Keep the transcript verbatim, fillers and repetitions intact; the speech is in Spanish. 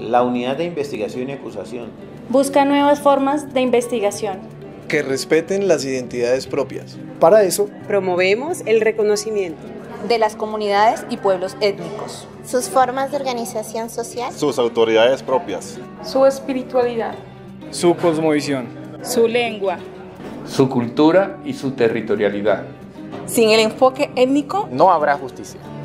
la unidad de investigación y acusación. Busca nuevas formas de investigación que respeten las identidades propias. Para eso, promovemos el reconocimiento de las comunidades y pueblos étnicos, sus formas de organización social, sus autoridades propias, su espiritualidad, su cosmovisión, su lengua, su cultura y su territorialidad. Sin el enfoque étnico no habrá justicia.